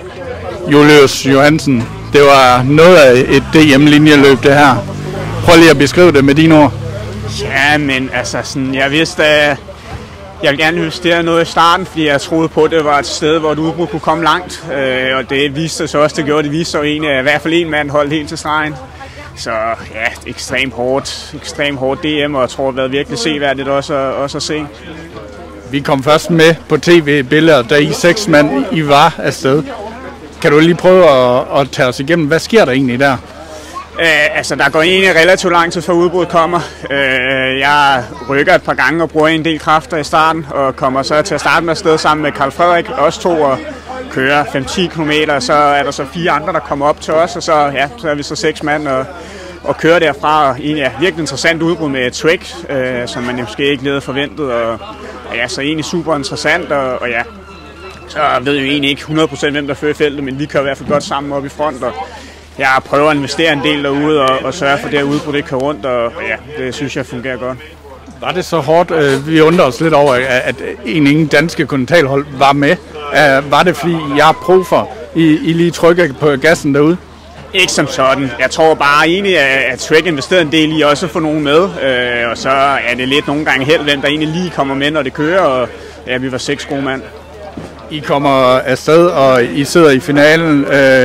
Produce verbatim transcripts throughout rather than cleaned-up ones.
Julius Johansen, det var noget af et D M-linjeløb det her. Prøv lige at beskrive det med dine ord. Ja, men altså sådan, jeg vidste, at jeg ville gerne investere noget i starten, fordi jeg troede på, at det var et sted, hvor et udbrud kunne komme langt. Øh, og det viste sig også, det gjorde det viste sig egentlig, at i hvert fald en mand holdt helt til stregen. Så ja, ekstremt hårdt, ekstremt hårdt D M, og jeg tror, det har været virkelig seværdigt også, også at se. Vi kom først med på tv-billeder, da I seks mand I var afsted. Kan du lige prøve at, at tage os igennem, hvad sker der egentlig der? Øh, altså, der går egentlig relativt lang tid, før udbruddet kommer. Øh, jeg rykker et par gange og bruger en del kræfter i starten, og kommer så til at starte med afsted sammen med Carl Frederik, os to, og kører fem til ti kilometer, og så er der så fire andre, der kommer op til os, og så, ja, så er vi så seks mand og, og kører derfra. Og egentlig er virkelig interessant udbrud med et Trek, øh, som man måske ikke lige havde forventet, og, og ja, så egentlig super interessant, og, og ja, så ved jeg jo egentlig ikke hundrede procent, hvem der fører feltet, men vi kører i hvert fald godt sammen op i front, og jeg prøver at investere en del derude og, og sørge for, at det her udbrud ikke kører rundt, og ja, det synes jeg fungerer godt. Var det så hårdt? Vi undrer os lidt over, at ingen danske kontinentalhold var med. Var det fordi, jeg er profer, I, I lige trykker på gassen derude? Ikke som sådan. Jeg tror bare egentlig, at Trek investerede en del i også at få nogen med, og så er det lidt nogle gange held, hvem der egentlig lige kommer med, når det kører, og ja, vi var seks gode mand. I kommer afsted, og I sidder i finalen.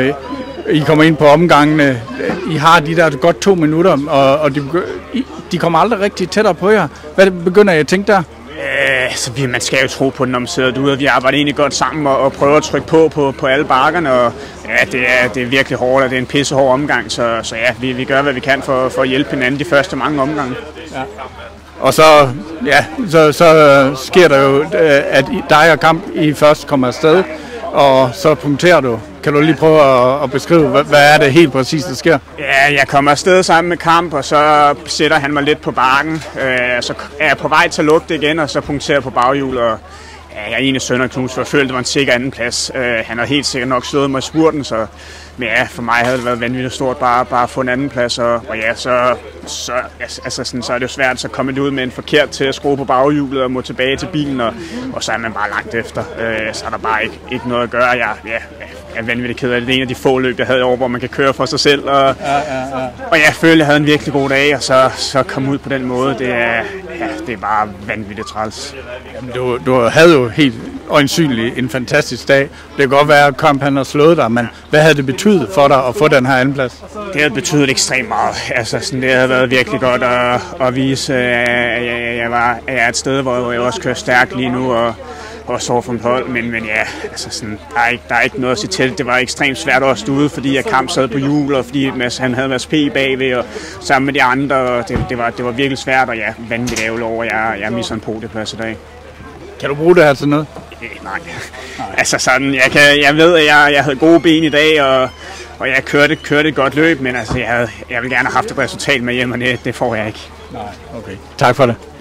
I kommer ind på omgangene. I har de der godt to minutter, og, og de, de kommer aldrig rigtig tættere på jer. Hvad begynder I at tænke der? Øh, så man skal jo tro på den, når man sidder derude, og vi arbejder egentlig godt sammen og, og prøver at trykke på på, på alle bakkerne. Og, ja, det er, det er virkelig hårdt, og det er en pissehård omgang, så, så ja, vi, vi gør, hvad vi kan for, for at hjælpe hinanden de første mange omgange. Ja. Og så, ja, så, så sker der jo, at dig og Kamp I først kommer afsted, og så punkterer du. Kan du lige prøve at, at beskrive, hvad, hvad er det helt præcis, der sker? Ja, jeg kommer afsted sammen med Kamp, og så sætter han mig lidt på bakken. Øh, så er jeg på vej til at lukke det igen, og så punkterer jeg på baghjul, og ja, jeg er egentlig sønderknus, for jeg følte, det var en sikker anden plads. Øh, han har helt sikkert nok slået mig i spurten, så men ja, for mig havde det været vanvittigt stort bare, bare at få en anden plads, og, og ja, så, så, altså sådan, så er det jo svært så komme det ud med en forkert til at skrue på baghjulet og må tilbage til bilen, og, og så er man bare langt efter. Øh, så er der bare ikke, ikke noget at gøre. Jeg, ja, jeg er vanvittigt ked af det. Det er en af de få løb, jeg havde over, hvor man kan køre for sig selv, og, ja, ja, ja. og jeg følte, jeg havde en virkelig god dag, og så, så komme ud på den måde, det er, ja, det er bare vanvittigt træls. Jamen, du, du havde jo helt øjensynligt en fantastisk dag. Det kan godt være, at Kamp han har slået dig, men hvad havde det betydet for dig at få den her andenplads? Det havde betydet ekstremt meget. Altså, sådan, det havde været virkelig godt at, at vise, at jeg, jeg, var, at jeg er et sted, hvor jeg også kører stærkt lige nu, og også over for mit hold, men, men ja, altså sådan, der, er ikke, der er ikke noget at sige til. Det var ekstremt svært at stå ude, fordi jeg Kamp sad på hjul, og fordi Mads, han havde Mads P bagved, og sammen med de andre, og det, det, var, det var virkelig svært, og ja, vanvittigt ærgerligt over, at jeg, jeg misser en podieplads i dag. Kan du bruge det her til noget? Nej. Nej. Altså sådan, jeg, kan, jeg ved, at jeg, jeg havde gode ben i dag, og, og jeg kørte, kørte et godt løb, men altså, jeg, havde, jeg ville gerne have haft et resultat med hjem, og det, det får jeg ikke. Nej, okay. Tak for det.